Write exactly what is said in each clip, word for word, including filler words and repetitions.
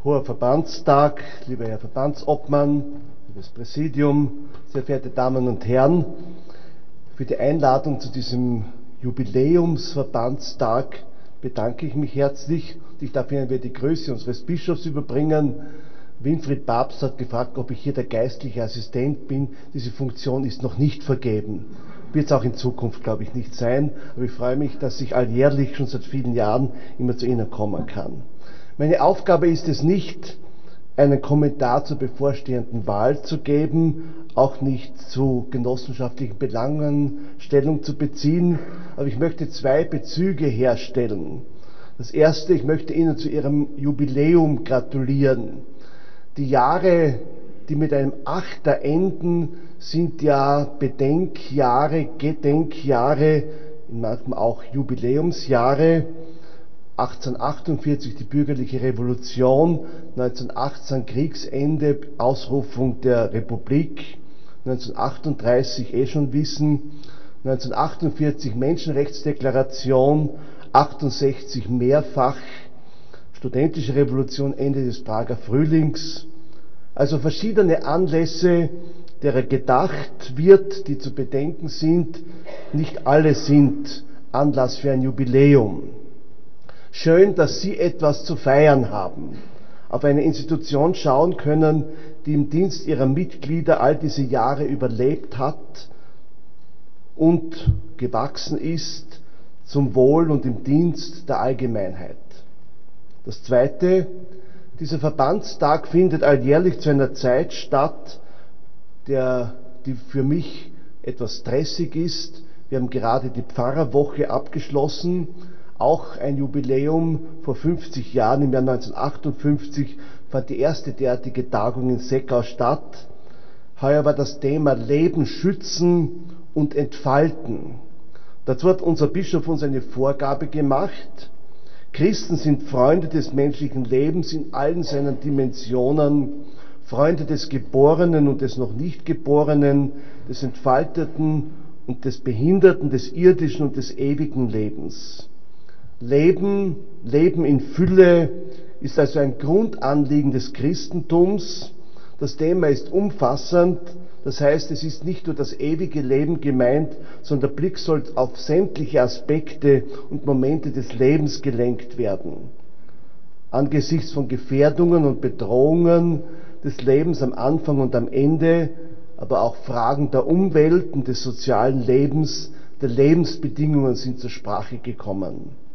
Hoher Verbandstag, lieber Herr Verbandsobmann, liebes Präsidium, sehr verehrte Damen und Herren, für die Einladung zu diesem Jubiläumsverbandstag bedanke ich mich herzlich und ich darf Ihnen die Grüße unseres Bischofs überbringen. Winfried Papst hat gefragt, ob ich hier der geistliche Assistent bin. Diese Funktion ist noch nicht vergeben. Wird es auch in Zukunft, glaube ich, nicht sein. Aber ich freue mich, dass ich alljährlich schon seit vielen Jahren immer zu Ihnen kommen kann. Meine Aufgabe ist es nicht, einen Kommentar zur bevorstehenden Wahl zu geben, auch nicht zu genossenschaftlichen Belangen Stellung zu beziehen, aber ich möchte zwei Bezüge herstellen. Das erste, ich möchte Ihnen zu Ihrem Jubiläum gratulieren. Die Jahre, die mit einem Achter enden, sind ja Bedenkjahre, Gedenkjahre, manchmal auch Jubiläumsjahre. achtzehnhundertachtundvierzig die bürgerliche Revolution, neunzehnhundertachtzehn Kriegsende, Ausrufung der Republik, neunzehnhundertachtunddreißig eh schon wissen, neunzehnhundertachtundvierzig Menschenrechtsdeklaration, achtundsechzig mehrfach, studentische Revolution, Ende des Prager Frühlings, also verschiedene Anlässe, derer gedacht wird, die zu bedenken sind. Nicht alle sind Anlass für ein Jubiläum. Schön, dass Sie etwas zu feiern haben, auf eine Institution schauen können, die im Dienst ihrer Mitglieder all diese Jahre überlebt hat und gewachsen ist zum Wohl und im Dienst der Allgemeinheit. Das Zweite, dieser Verbandstag findet alljährlich zu einer Zeit statt, der, die für mich etwas stressig ist. Wir haben gerade die Pfarrerwoche abgeschlossen. Auch ein Jubiläum, vor fünfzig Jahren, im Jahr neunzehnhundertachtundfünfzig, fand die erste derartige Tagung in Seckau statt. Heuer war das Thema Leben schützen und entfalten. Dazu hat unser Bischof uns eine Vorgabe gemacht. Christen sind Freunde des menschlichen Lebens in allen seinen Dimensionen, Freunde des Geborenen und des noch nicht Geborenen, des Entfalteten und des Behinderten, des irdischen und des ewigen Lebens. Leben, Leben in Fülle ist also ein Grundanliegen des Christentums. Das Thema ist umfassend, das heißt, es ist nicht nur das ewige Leben gemeint, sondern der Blick soll auf sämtliche Aspekte und Momente des Lebens gelenkt werden. Angesichts von Gefährdungen und Bedrohungen des Lebens am Anfang und am Ende, aber auch Fragen der Umwelt und des sozialen Lebens, der Lebensbedingungen sind zur Sprache gekommen.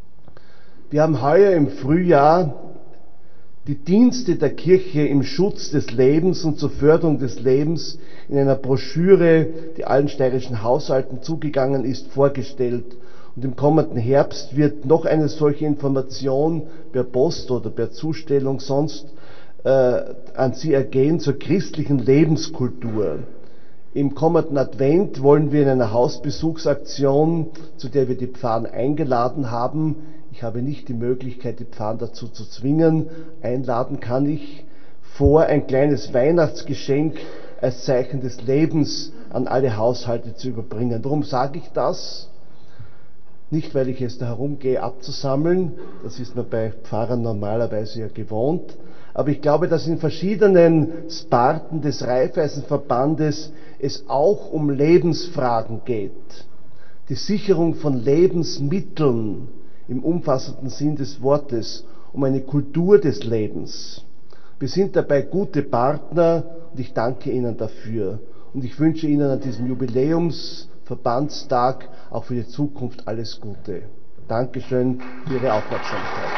Wir haben heuer im Frühjahr die Dienste der Kirche im Schutz des Lebens und zur Förderung des Lebens in einer Broschüre, die allen steirischen Haushalten zugegangen ist, vorgestellt. Und im kommenden Herbst wird noch eine solche Information per Post oder per Zustellung sonst äh, an Sie ergehen zur christlichen Lebenskultur. Im kommenden Advent wollen wir in einer Hausbesuchsaktion, zu der wir die Pfarren eingeladen haben, ich habe nicht die Möglichkeit, die Pfarren dazu zu zwingen, einladen kann ich, vor, ein kleines Weihnachtsgeschenk als Zeichen des Lebens an alle Haushalte zu überbringen. Warum sage ich das? Nicht, weil ich es da herumgehe abzusammeln, das ist man bei Pfarrern normalerweise ja gewohnt, aber ich glaube, dass in verschiedenen Sparten des Raiffeisenverbandes es auch um Lebensfragen geht. Die Sicherung von Lebensmitteln im umfassenden Sinn des Wortes, um eine Kultur des Lebens. Wir sind dabei gute Partner und ich danke Ihnen dafür. Und ich wünsche Ihnen an diesem Jubiläumsverbandstag auch für die Zukunft alles Gute. Dankeschön für Ihre Aufmerksamkeit.